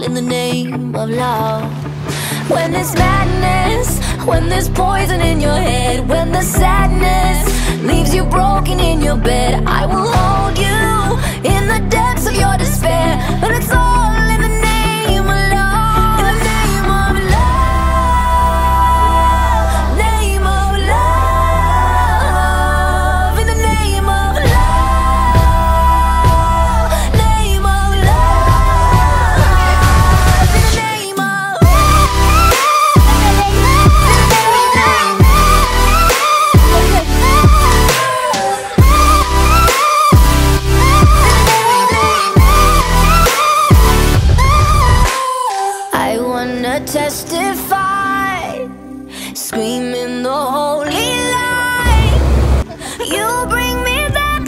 all in the name of love. When there's madness, when there's poison in your head, when the sadness leaves you broken in your bed, I will hold you in the dark.